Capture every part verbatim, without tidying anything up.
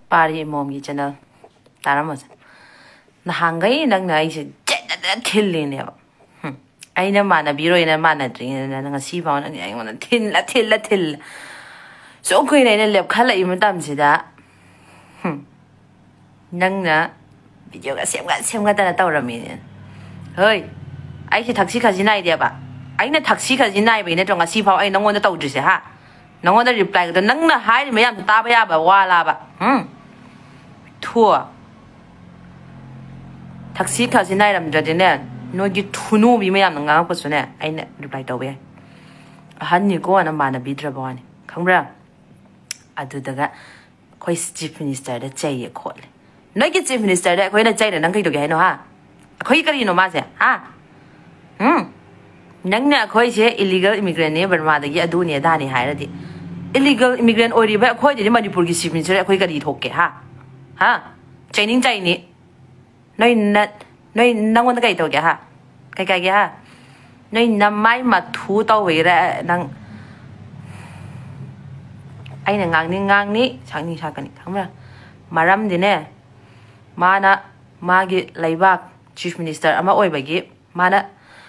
Pari Emom gi channel taramas nahangai nang na ai se jeda thilli ne ba aina mana biro ina mana dring na nga si ba na ai ngona thin la thil la thil so koi ne lep khala i matam sida nang na video ga sem ga sem ga ta tawrami ne hoi ai se taxi kha jinai dia ba ai na taxi kha jinai be ne tong ga si phao ai nangona tawdri se ha nangona reply ga nang na hai me yam ta ba ya ba wala ba hm thua taxi kha jinai ram ja de ne no gi thunu bi me yam nga pa su ne ai ne reply taw be han ni ko na mana bi dra ba ni khangbra adu daga khoi chief minister da chai ye khole no gi chief minister da khoi na chai na nang kai to ge no ha khoi kari no ma se ha hm nang na khoi se illegal immigrant ne Burma da gi adu ne da ni hai ra di illegal immigrant ori ba khoi di Manipur gi chief minister khoi kari thok ke ha ha chai ning chai ni noi na noi nang won kai to ge ha kai kai ge ha noi na mai ma thu taw we ra nang ai na ngang ni ngang ni sang ni sa kan khang ra maram di ne mana ma gi laibak chief minister ama oi ba gi mana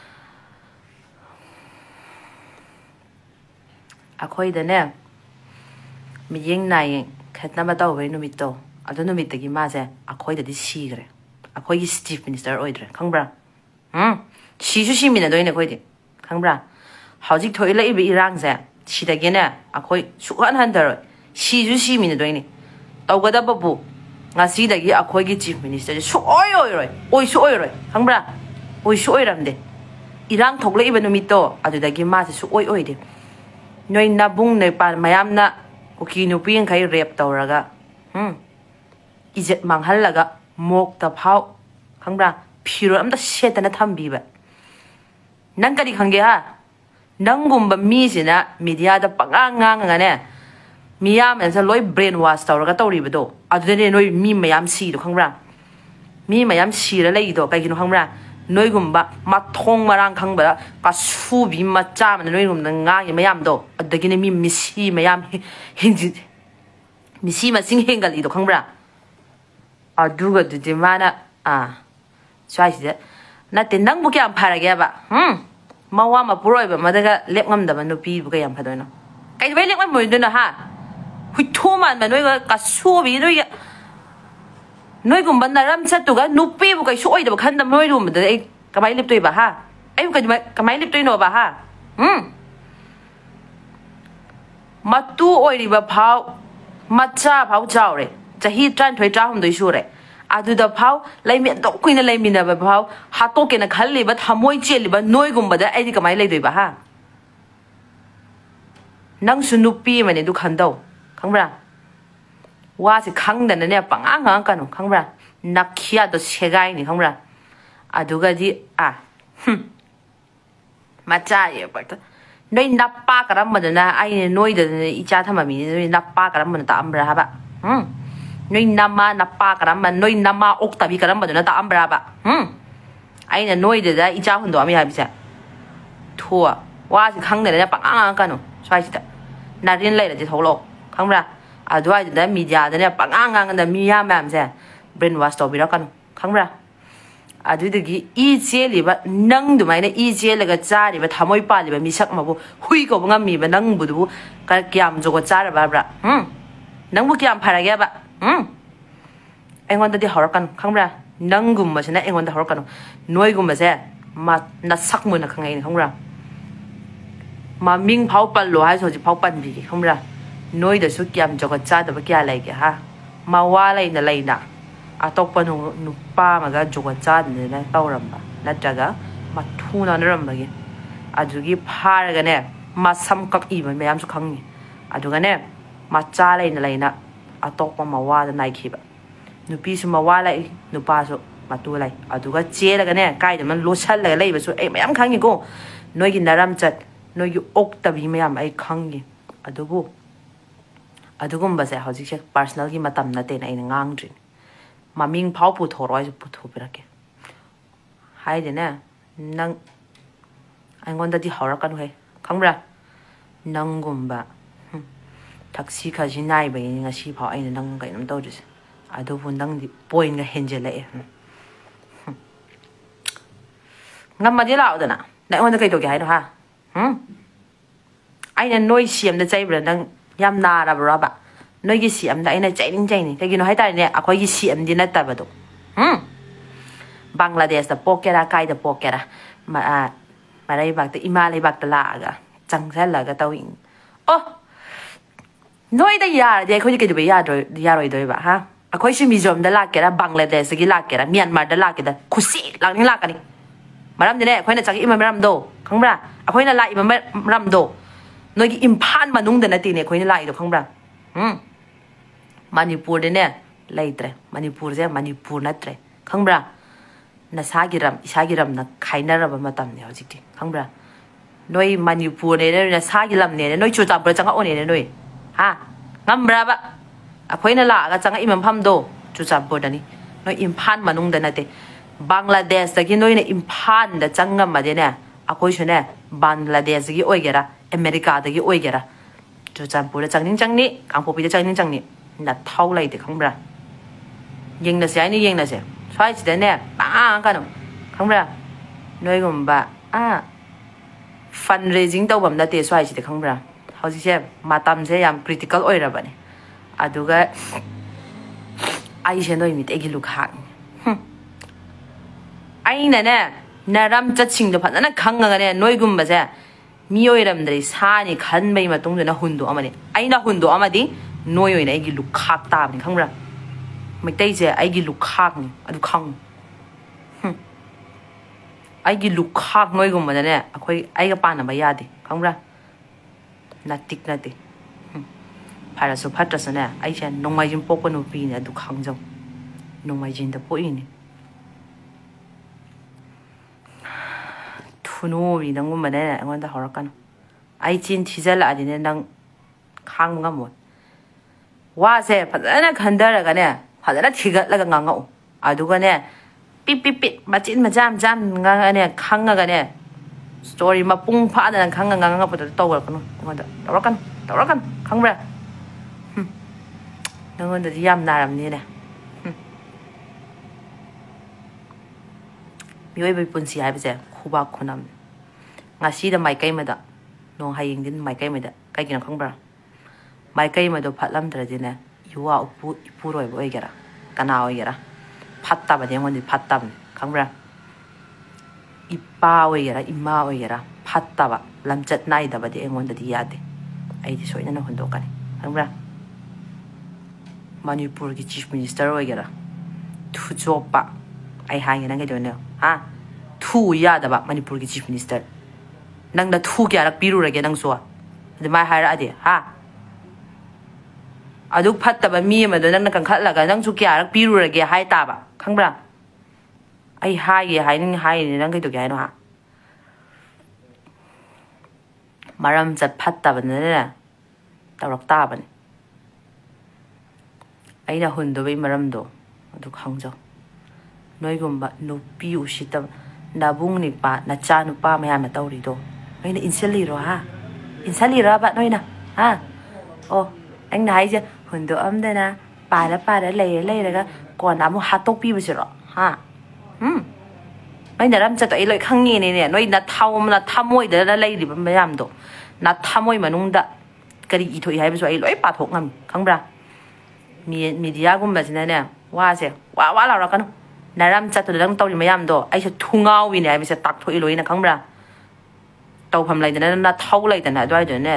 akhoi da ne mi yeng nai khatna ba taw we no mi to adu no mi ta gi ma se akhoi da di cheikhre akhoi gi chief minister oi dre khang bra hm shi shu shi mi na doi ne khoi di khang bra hojik thoi la i bi irang se shi da ge ne akhoi su han han da shi shu shi mi na doi ne taw ga da ba bu nga si da gi akhoi gi chief minister su oi oi roi oi su oi roi khang bra oi su oi ram de irang thok la i ba no mi to adu da gi ma se su oi oi de noi na bung ne pa mayam na uki nu pi khai rep tawraga hm ijet manghal laga mok ta phau khangbra phiro am da seta na thambi ba nang kadi khangge ha nangum ba mi sina media da panga nga nga ne miyam en sa loi brain wash tawraga tawri ba do adu ne noi mi mayam si do khangbra mi mayam si ra lei do kai gi no khangbra noi gumba ma thong marang khangba ka su bi ma cha ma noi gum nga gi mayam do adagi ne mi misi mayam hinji misi ma sing hengal i do khangbra aduga du de mana a swai de na te nang bu kyam phara ge ba hm ma wa ma puroi ba ma daga lep ngam da ba no pi bu ga yam phadoi no kai be lep ngam mo do na ha hui thu man ma noi ga ka su bi noi noi gum ban na ram chat tu ga nu pi bu kai su oi da ba khan da noi rum da ai ka mai lep toi ba ha ai ka ka mai lep toi no ba ha hm ma tu oi ri ba phau ma cha phau chao re chahi tran thoi tra hum doi su re adu da phau lai mi do kuina lai mi na ba phau ha to ke na khal li ba thamoi che li ba noi gum ba da ai di ka mai lai doi ba ha nang su nu pi ma ne du khan dau khang bra wa se khang da na ne pang ang ang ka no khang bra nakhia do segai ni khang bra adu ga di a hm ma cha ye ba ta noi nappa karam ma da na ai ne noi da i cha thama mi ni nappa karam ma ta am bra ha ba hm noi nama nappa karam ma noi nama okta bi karam ma da na ta am bra ba hm ai ne noi da da i cha hun do am ya bi sa thua wa se khang da ne pang ang ang ka no swai si da na rin lai da ji thau lo khang bra adu ai da media da ne pang ang ang da mi ya ma am se brain wash to bi ra ka no khang bra adu de gi i che li ba nang du mai ne i che la ga cha ri ba thamoi pa li ba mi sak ma bu hui ko ngam mi ba nang bu du ka kyam jo ko cha ra ba bra hm nang bu kyam phara ge ba hm engon da di hor kan khang bra nang gum ma sina engon da hor kan noi gum ma se ma na sak mu na khang ai khang bra ma ming phau pan lo hai so ji phau pan bi khang bra noi da su kyam jo ko cha da ba kya lai ge ha ma wa lai na lai na atokpa nu nupa ma ga jo ko cha ne na tawram ba na jaga ma thu na ram ba ge adugi phar ga ne ma sam kak i ba mayam su khang ni aduga ne ma cha lai na lai na atokpa ma wa da nai khi ba nupi su ma wa lai nupa su ma tu lai aduga che la ga ne kai da man lo chal la lai ba su ai mayam khang ni ko noi gi naram chat noi gi ok ta bi mayam ai khang gi adubu adugum ba se hojik se personal gi matam na te na ina ngang drin maming phau pu thoroi su pu thu pira ke hai de na nang angon da di hawra kan he khangbra nang gumba ꯊꯛꯁꯤ ꯈꯥꯁꯤ ꯅꯥꯏꯕꯒꯤꯅꯤ ꯉꯁꯤ ꯐꯥꯎ ꯑꯩꯅ ꯅꯪ ꯀꯩꯅꯣꯝ ꯇꯧꯗ꯭ꯔꯤꯁꯦ ꯑꯗꯨꯕꯨ ꯅꯪꯗꯤ ꯄꯣꯏꯟꯒ ꯍꯦꯟꯖꯜꯂꯛꯑꯦ ꯉꯝꯃꯗꯤ ꯂꯥꯛꯑꯣꯗꯅ ꯅꯪ ꯑꯩꯉꯣꯟꯗ ꯀꯩ ꯇꯧꯒꯦ ꯍꯥꯏꯅꯣ ꯍꯥ ꯍꯝ ꯑꯩꯅ ꯅꯣꯏ ꯁꯤ ꯑꯝꯗ ꯆꯩꯕ꯭ꯔꯥ ꯅꯪ ꯌꯥꯝ ꯅꯥꯔꯕ꯭ꯔꯕ ꯅꯣꯏꯒꯤ ꯁꯤ ꯑꯝꯗ ꯑꯩꯅ ꯆꯩꯅꯤꯡ ꯆꯩꯅꯤ ꯀꯩꯒꯤꯅꯣ ꯍꯥꯏꯇꯥꯔꯦꯅꯦ ꯑꯩꯈꯣꯏꯒꯤ ꯁꯤ ꯑꯝꯗꯤ ꯅꯠꯇꯕꯗꯣ ꯍꯝ ꯕꯪꯒ꯭ꯂꯥꯗꯦꯁꯇ ꯄꯣꯛꯀꯦꯔꯥ ꯀꯥꯏꯗ ꯄꯣꯛꯀꯦꯔꯥ ꯃꯔꯩꯕꯥꯛꯇ ꯏꯃꯥ ꯂꯩꯕꯥꯛꯇ ꯂꯥꯛꯑꯒ ꯆꯪꯁꯜꯂꯒ ꯇꯧꯏ ꯑꯣ ꯅꯣꯏꯗ ꯌꯥꯔꯗꯤ ꯑꯩꯈꯣꯏꯗꯤ ꯀꯩꯗꯧꯕꯩ ꯌꯥꯔꯣꯏꯗꯣꯏꯕ ꯍꯥ ꯑꯩꯈꯣꯏꯁꯨ ꯃꯤꯖꯣꯔꯝꯗ ꯂꯥꯛꯀꯦꯔꯥ ꯕꯪꯒ꯭ꯂꯥꯗꯦꯁꯇꯒꯤ ꯂꯥꯛꯀꯦꯔꯥ ꯃ꯭ꯌꯥꯟꯃꯥꯔꯗ ꯂꯥꯛꯀꯦꯔꯥ ꯈꯨꯁꯤ ꯂꯥꯛꯅꯤꯡ ꯂꯥꯛꯀꯅꯤ ꯃꯔꯝꯗꯤꯅꯦ ꯑꯩꯈꯣꯏꯅ ꯆꯪꯉꯛꯏꯕ ꯃꯔꯝꯗꯣ ꯈꯪꯕ꯭ꯔꯥ ꯑꯩꯈꯣꯏꯅ ꯂꯥꯛꯏꯕ ꯃꯔꯝꯗꯣ ꯅꯣꯏꯒꯤ ꯏꯝꯐꯥꯜ ꯃꯅꯨꯡꯗ ꯅꯠꯇꯦꯅꯦ ꯑꯩꯈꯣꯏꯅ ꯂꯥꯛꯏꯗꯣ ꯈꯪꯕ꯭ꯔꯥ ꯎꯝ ꯃꯅꯤꯄꯨꯔꯗꯅꯦ ꯂꯩꯇ꯭ꯔꯦ ꯃꯅꯤꯄꯨꯔꯁꯦ ꯃꯅꯤꯄꯨꯔ ꯅꯠꯇ꯭ꯔꯦ ꯈꯪꯕ꯭ꯔꯥ ꯅꯁꯥꯒꯤ ꯔꯝ ꯏꯁꯥꯒꯤ ꯔꯝꯅ ꯈꯥꯏꯅꯔꯕ ꯃꯇꯝꯅꯦ ꯍꯧꯖꯤꯛꯇꯤ ꯈꯪꯕ꯭ꯔꯥ ꯅꯣꯏ ꯃꯅꯤꯄꯨꯔꯅꯦꯅ ꯅꯁꯥꯒꯤ ꯂꯝꯅꯦꯅ ꯅꯣꯏ ꯆꯨꯔꯆꯥꯟꯄꯨꯔ ꯆꯪꯉꯛꯑꯣꯅꯦꯅ ꯅꯣꯏ ꯍꯥ ꯉꯝꯕ꯭ꯔꯕ ꯑꯩꯈꯣꯏꯅ ꯂꯥꯛꯑꯒ ꯆꯪꯉꯛꯏꯕ ꯃꯐꯝꯗꯣ ꯆꯨꯔꯆꯥꯟꯄꯨꯔꯗꯅꯤ ꯅꯣꯏ ꯏꯝꯐꯥꯜ ꯃꯅꯨꯡꯗ ꯅꯠꯇꯦ ꯕꯪꯒ꯭ꯂꯥꯗꯦꯁꯇꯒꯤ ꯅꯣꯏꯅ ꯏꯝꯐꯥꯜꯗ ꯆꯪꯉꯝꯃꯗꯤꯅꯦ ꯑꯩꯈꯣꯏꯁꯨꯅꯦ ꯕꯪꯒ꯭ꯂꯥꯗꯦꯁꯇꯒꯤ ꯑꯣꯏꯒꯦꯔꯥ ꯑꯃꯦꯔꯤꯀꯥꯗꯒꯤ ꯑꯣꯏꯒꯦꯔꯥ ꯆꯨꯔꯆꯥꯟꯄꯨꯔꯗ ꯆꯪꯅꯤꯡ ꯆꯪꯅꯤ ꯀꯥꯡꯄꯣꯛꯄꯤꯗ ꯆꯪꯅꯤꯡ ꯆꯪꯅꯤ ꯅꯊꯧ ꯂꯩꯇꯦ ꯈꯪꯕ꯭ꯔꯥ ꯌꯦꯡꯅꯁꯦ ꯍꯥꯏꯅ ꯌꯦꯡꯅꯁꯦ ꯁ꯭ꯋꯥꯏꯁꯤꯗꯅꯦ ꯄꯥꯡ ꯀꯩꯅꯣ ꯈꯪꯕ꯭ꯔꯥ ꯅꯣꯏꯒꯨꯝꯕ ꯑꯥ ꯐꯟ ꯔꯦꯖꯤꯡ ꯇꯧꯐꯝ ꯅꯠꯇꯦ ꯁ꯭ꯋꯥꯏꯁꯤꯗ ꯈꯪꯕ꯭ꯔꯥ ꯍꯧꯖꯤꯛꯁꯦ ꯃꯇꯝꯁꯦ ꯌꯥꯝ ꯀ꯭ꯔꯤꯇꯤꯀꯦꯜ ꯑꯣꯏꯔꯕꯅꯦ ꯑꯗꯨꯒ ꯑꯩꯁꯦ ꯅꯣꯏ ꯃꯤꯇꯩꯒꯤ ꯂꯨꯈꯥꯛꯅꯤ ꯑꯩꯅꯅꯦ ꯅꯔꯝꯆꯠꯁꯤꯡꯗꯣ ꯐꯖꯅ ꯈꯪꯉꯒꯅꯦ ꯅꯣꯏꯒꯨꯝꯕꯁꯦ ꯃꯤ ꯑꯣꯏꯔꯝꯗ꯭ꯔꯦ ꯁꯥꯅꯤ ꯈꯟꯕꯒꯤ ꯃꯇꯨꯡꯗꯨꯅ ꯍꯨꯟꯗꯣꯛꯑꯃꯅꯤ ꯑꯩꯅ ꯍꯨꯟꯗꯣꯛꯑꯃꯗꯤ ꯅꯣꯏ ꯑꯣꯏꯅ ꯑꯩꯒꯤ ꯂꯨꯈꯥꯛ ꯇꯥꯕꯅꯤ ꯈꯪꯕ꯭ꯔꯥ ꯃꯩꯇꯩꯁꯦ ꯑꯩꯒꯤ ꯂꯨꯈꯥꯛꯅꯤ ꯑꯗꯨ ꯈꯪꯉꯨ ꯑꯩꯒꯤ ꯂꯨꯈꯥꯛ ꯅꯣꯏꯒꯨꯝꯕꯗꯅꯦ ꯑꯩꯈꯣꯏ ꯑꯩꯒ ꯄꯥꯟꯅꯕ ꯌꯥꯗꯦ ꯈꯪꯕ꯭ꯔꯥ ꯅꯠꯇꯤꯛ ꯅꯠꯇꯦ ꯐꯔꯁꯨ ꯐꯠꯇ꯭ꯔꯁꯨꯅꯦ ꯑꯩꯁꯦ ꯅꯣꯡꯃꯥꯏꯖꯤꯡ ꯄꯣꯛꯄ ꯅꯨꯄꯤꯅꯦ ꯑꯗꯨ ꯈꯪꯖꯧ ꯅꯣꯡꯃꯥꯏꯖꯤꯡꯗ ꯄꯣꯛꯏꯅꯤ ꯊꯨꯅꯣꯕꯤ ꯅꯪꯒꯨꯝꯕꯅꯦ ꯑꯩꯉꯣꯟꯗ ꯍꯧꯔꯛꯀꯅꯨ ꯑꯩ ꯆꯤꯟ ꯊꯤꯖꯜꯂꯛꯑꯗꯤꯅꯦ ꯅꯪ ꯈꯥꯡꯕ ꯉꯝꯃꯣꯏ ꯋꯥꯁꯦ ꯐꯖꯅ ꯈꯟꯊꯔꯒꯅꯦ ꯐꯖꯅ ꯊꯤꯒꯠꯂꯒ ꯉꯥꯡꯉꯛꯎ ꯑꯗꯨꯒꯅꯦ ꯄꯤꯠ ꯄꯤꯠ ꯄꯤꯠ ꯃꯆꯤꯟ ꯃꯆꯥ ꯃꯆꯥ ꯉꯥꯡꯉꯒꯅꯦ ꯈꯪꯉꯒꯅꯦ ꯁ꯭ꯇꯣꯔꯤ ꯃꯄꯨꯡ ꯐꯥꯗꯅ ꯈꯪꯉ ꯉꯥꯡꯉꯛꯄꯗꯨ ꯇꯧꯔꯛꯀꯅꯨ ꯑꯩꯉꯣꯟꯗ ꯇꯧꯔꯛꯀꯅꯨ ꯇꯧꯔꯛꯀꯅꯨ ꯈꯪꯕ꯭ꯔꯥ ꯅꯪꯉꯣꯟꯗꯗꯤ ꯌꯥꯝ ꯅꯥꯔꯝꯅꯤꯅꯦ ꯃꯤꯑꯣꯏꯕꯒꯤ ꯄꯨꯟꯁꯤ ꯍꯥꯏꯕꯁꯦ ꯈꯨꯕꯥꯛ ꯈꯨꯅꯝ ꯉꯁꯤꯗ ꯃꯥꯏꯀꯩ ꯑꯃꯗ ꯅꯣꯡ ꯍꯌꯦꯡꯗꯤ ꯃꯥꯏꯀꯩ ꯑꯃꯗ ꯀꯩꯒꯤꯅꯣ ꯈꯪꯕ꯭ꯔꯥ ꯃꯥꯏꯀꯩ ꯑꯃꯗꯣ ꯐꯠꯂꯝꯗ꯭ꯔꯗꯤꯅꯦ ꯏꯋꯥ ꯎꯄꯨ ꯏꯄꯨꯔꯣꯏꯕ ꯑꯣꯏꯒꯦꯔꯥ ꯀꯅꯥ ꯑꯣꯏꯒꯦꯔꯥ ꯐꯠꯇꯕꯅꯤ ꯑꯩꯉꯣꯟꯗꯗꯤ ꯐꯠꯇꯕꯅꯤ ꯈꯪꯕ꯭ꯔꯥ ꯏꯄꯥ ꯑꯣꯏꯒꯦꯔꯥ ꯏꯃꯥ ꯑꯣꯏꯒꯦꯔꯥ ꯐꯠꯇꯕ ꯂꯝꯆꯠ ꯅꯥꯏꯗꯕꯗꯤ ꯑꯩꯉꯣꯟꯗꯗꯤ ꯌꯥꯗꯦ ꯑꯩꯗꯤ ꯁꯣꯏꯗꯅ ꯍꯨꯟꯗꯣꯛꯀꯅꯤ ꯈꯪꯕ꯭ꯔꯥ ꯃꯅꯤꯄꯨꯔꯒꯤ ꯆꯤꯐ ꯃꯤꯅꯤꯁꯇꯔ ꯑꯣꯏꯒꯦꯔꯥ ꯊꯨꯆꯣꯞꯄ ꯑꯩ ꯍꯥꯏꯒꯦ ꯅꯪ ꯀꯩꯗꯧꯅꯦ ꯍꯥ ꯊꯨ ꯌꯥꯗꯕ ꯃꯅꯤꯄꯨꯔꯒꯤ ꯆꯤꯐ ꯃꯤꯅꯤꯁꯇꯔ ꯅꯪꯅ ꯊꯨ ꯀꯌꯥꯔꯛ ꯄꯤꯔꯨꯔꯒꯦ ꯅꯪꯁꯨ ꯑꯗꯨꯃꯥꯏꯅ ꯍꯥꯏꯔꯛꯑꯗꯤ ꯍꯥ ꯑꯗꯨ ꯐꯠꯇꯕ ꯃꯤ ꯑꯃꯗꯣ ꯅꯪꯅ ꯀꯟꯈꯠꯂꯒ ꯅꯪꯁꯨ ꯀꯌꯥꯔꯛ ꯄꯤꯔꯨꯔꯒꯦ ꯍꯥꯏ ꯇꯥꯕ ꯈꯪꯕ꯭ꯔꯥ ꯑꯩ ꯍꯥꯏꯒꯦ ꯍꯥꯏꯅꯤꯡ ꯍꯥꯏꯔꯤꯅꯦ ꯅꯪ ꯀꯩꯗꯧꯒꯦ ꯍꯥꯏꯅꯣ ꯍꯥ ꯃꯔꯝ ꯆꯠ ꯐꯠꯇꯕꯅꯤꯅꯅꯦ ꯇꯧꯔꯛ ꯇꯥꯕꯅꯤ ꯑꯩꯅ ꯍꯨꯟꯗꯕꯩ ꯃꯔꯝꯗꯣ ꯑꯗꯨ ꯈꯪꯖꯧ ꯅꯣꯏꯒꯨꯝꯕ ꯅꯨꯄꯤ ꯎꯁꯤꯠꯇꯕ ꯅꯕꯨꯡ ꯅꯤꯄꯥ ꯅꯆꯥ ꯅꯨꯄꯥ ꯃꯌꯥꯝꯅ ꯇꯧꯔꯤꯗꯣ ꯅꯣꯏꯅ ꯏꯟꯁꯤꯜꯂꯤꯔꯣ ꯍꯥ ꯏꯟꯁꯤꯜꯂꯤꯔꯕ ꯅꯣꯏꯅ ꯍꯥ ꯑꯣ ꯑꯩꯅ ꯍꯥꯏꯁꯦ ꯍꯨꯟꯗꯣꯛꯑꯝꯗꯅ ꯄꯥꯔ ꯄꯥꯔ ꯂꯩꯔ ꯂꯩꯔꯒ ꯀꯣꯟꯅ ꯑꯃꯨꯛ ꯍꯥꯠꯇꯣꯛꯄꯤꯕꯁꯤꯔꯣ ꯍꯥ ꯎꯝ ꯅꯣꯏ ꯅꯔꯝꯆꯠꯇꯣ ꯑꯩ ꯂꯣꯏ ꯈꯪꯉꯦꯅꯦ ꯅꯣꯏ ꯅꯊꯥꯎꯅ ꯊꯃꯣꯏꯗꯅ ꯂꯩꯔꯤꯕ ꯃꯌꯥꯝꯗꯣ ꯅꯊꯃꯣꯏ ꯃꯅꯨꯡꯗ ꯀꯔꯤ ꯏꯊꯣꯛꯏ ꯍꯥꯏꯕꯁꯨ ꯑꯩ ꯂꯣꯏ ꯄꯥꯊꯣꯛ ꯉꯝꯃꯤ ꯈꯪꯕ꯭ꯔꯥ ꯃꯤꯗꯤꯌꯥꯒꯨꯝꯕꯁꯤꯅꯅꯦ ꯋꯥꯁꯦ ꯋꯥ ꯋꯥ ꯂꯥꯎꯔꯛꯀꯅꯨ ꯅꯔꯝꯆꯠꯇꯨꯗ ꯅꯪ ꯇꯧꯔꯤ ꯃꯌꯥꯝꯗꯣ ꯑꯩꯁꯦ ꯊꯨꯡꯉꯥꯎꯕꯤꯅꯦ ꯍꯥꯏꯕꯁꯦ ꯇꯥꯛꯊꯣꯛꯏ ꯂꯣꯏꯅ ꯈꯪꯕ꯭ꯔꯥ ꯇꯧꯐꯝ ꯂꯩꯗꯅ ꯅꯊꯧ ꯂꯩꯗꯅ ꯑꯗꯨꯋꯥꯏꯗꯨꯅꯦ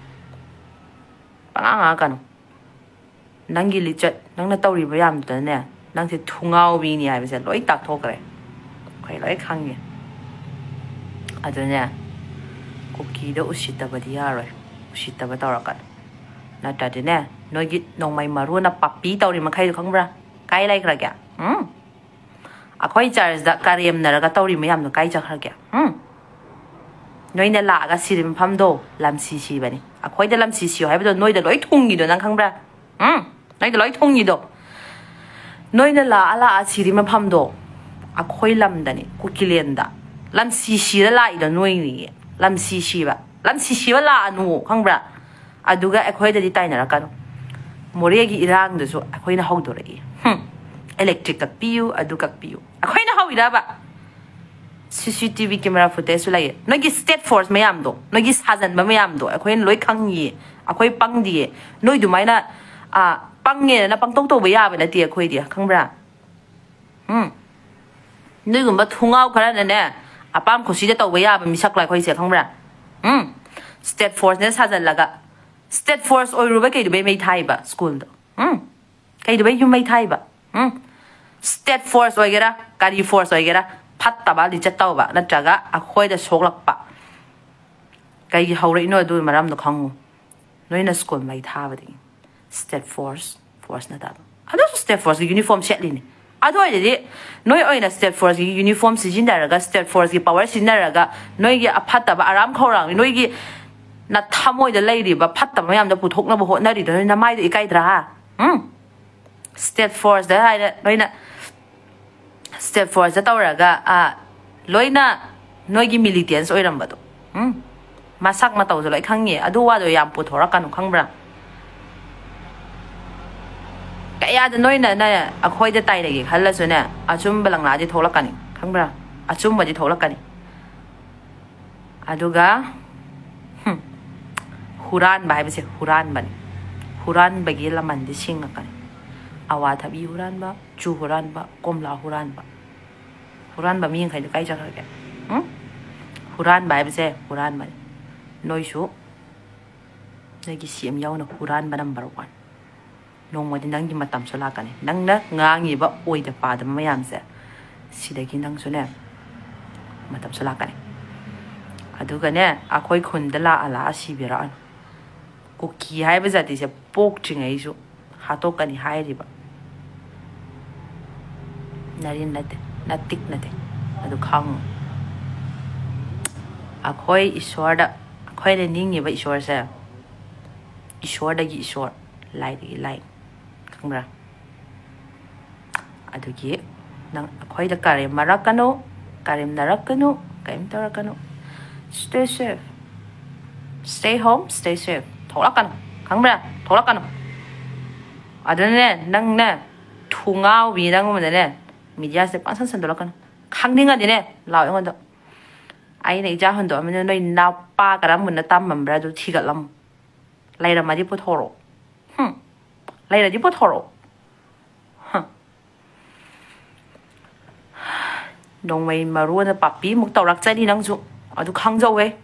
ꯄꯉꯥꯡ ꯉꯥꯡꯉꯛꯀꯅꯨ ꯅꯪꯒꯤ ꯂꯤꯆꯠ ꯅꯪꯅ ꯇꯧꯔꯤꯕ ꯃꯌꯥꯝꯗꯨꯗꯅꯦ ꯅꯪꯁꯦ ꯊꯨꯡꯉꯥꯎꯕꯤꯅꯤ ꯍꯥꯏꯕꯁꯦ ꯂꯣꯏ ꯇꯥꯛꯊꯣꯛꯈ꯭ꯔꯦ ꯑꯩꯈꯣꯏ ꯂꯣꯏ ꯈꯪꯉꯦ ꯑꯗꯨꯅꯦ ꯀꯨꯀꯤꯗ ꯎꯁꯤꯠꯇꯕꯗꯤ ꯌꯥꯔꯣꯏ ꯎꯁꯤꯠꯇꯕ ꯇꯧꯔꯛꯀꯅꯨ ꯅꯠꯇ꯭ꯔꯗꯤꯅꯦ ꯅꯣꯏꯒꯤ ꯅꯣꯡꯃꯩ ꯃꯔꯨꯅ ꯄꯥꯄꯤ ꯇꯧꯔꯤ ꯃꯈꯩꯗꯣ ꯈꯪꯕ꯭ꯔꯥ ꯀꯥꯏ ꯂꯩꯈ꯭ꯔꯒꯦ ꯎꯝ ꯑꯩꯈꯣꯏ ꯆꯔꯆꯇ ꯀꯔꯦꯝꯅꯔꯒ ꯇꯧꯔꯤ ꯃꯌꯥꯝꯗꯣ ꯀꯥꯏ ꯆꯠꯈ꯭ꯔꯒꯦ ꯎꯝ ꯅꯣꯏꯅ ꯂꯥꯛꯑꯒ ꯁꯤꯔꯤ ꯃꯐꯝꯗꯣ ꯂꯝꯁꯤ ꯁꯤꯕꯅꯤ ꯑꯩꯈꯣꯏꯗ ꯂꯝꯁꯤ ꯁꯤꯌꯣ ꯍꯥꯏꯕꯗꯣ ꯅꯣꯏꯗ ꯂꯣꯏ ꯊꯨꯡꯉꯤꯗꯣ ꯅꯪ ꯈꯪꯕ꯭ꯔꯥ ꯎꯝ ꯅꯣꯏꯗ ꯂꯣꯏ ꯊꯨꯡꯉꯤꯗꯣ ꯅꯣꯏꯅ ꯂꯥꯛꯑ ꯂꯥꯛꯑ ꯁꯤꯔꯤ ꯃꯐꯝꯗꯣ ꯑꯩꯈꯣꯏ ꯂꯝꯗꯅꯤ ꯀꯨꯀꯤꯂꯦꯟꯗ ꯂꯝꯁꯤ ꯁꯤꯔ ꯂꯥꯛꯏꯗꯣ ꯅꯣꯏꯅꯤ ꯂꯝꯁꯤ ꯁꯤꯕ ꯂꯝꯁꯤ ꯁꯤꯕ ꯂꯥꯛꯑꯅꯨ ꯈꯪꯕ꯭ꯔꯥ aduga akhoi da di tai na kanu more gi irang da so akhoi na haudo rai hm electric kak piu adu kak piu akhoi na hawira ba C C T V camera footage lai no gi state force mayam do no gi sajan ba mayam do akhoi loi khang yi akhoi pang di noi du mai na a pang nge na pang tong to ba ya ba na ti akhoi di khang bra hm noi gum ba thungau khara na ne apam khusi da to ba ya ba misak lai khoi se khang bra hm state force ne sajan laga state force oi ruba kai du be mai thai ba school do hm kai du be yu mai thai ba hm state force oi gera kari force oi gera phat ta ba li chat taw ba na traga akhoi da sok lak pa kai gi hawre no du maram do khang noi na school mai tha ba di state force force na da ado state force gi uniform set li ni ado ai de noi oi na state force gi uniform sijin da raga state force gi power sin na raga noi gi aphat ta ba aram khorang noi gi na thamoi da lai ri ba phat ta ma yam da pu thok na bo ho na ri da na mai da ikai dra hm state force da hai da noi na state force da tawraga a loina noi gi militants oi ram ba do hm masak ma taw zo lai khang ye adu wa do yam pu thora kanu khang bra kaya da noi na na akhoi da tai lagi khalla su na achum balang la ji thola kani khang bra achum ba ji thola kani aduga hm huran bai ba se huran ban huran bagi laman di sing kani awa thabi huran ba chu huran ba komla huran ba huran ba mi khai da kai cha kha ke hm huran bai ba se huran ban noi su nei gi siam yaw na huran ba number one nong mo di nang gi matam so la kani nang na ngangi ba oi da pa da mayam se sida gi nang su ne matam so la kani aduga ne akhoi khun da la ala si bira an ko ki hai ba jati se pok chingai su ha to kani hai ri ba narin nate natik nate adu khang akhoi ishwar da akhoi le ning ba ishwar se ishwar da gi ishwar lai da gi lai khang ra adu gi nang akhoi da kare marakano karim narakano kaim tarakano stay safe stay home stay safe thorakano khang ra thorakano adane nang ne thungao bi nang mo ne media se pa san san dorakano khang ninga dine law ngon do ai nei ja hon do me noi na pa karam mun na tam mam bra du thigalam lai ra ma di pu thoro hm lai ra di pu thoro hm dong mai maru na papi muk tawrak chai ni nang ju adu khang jau we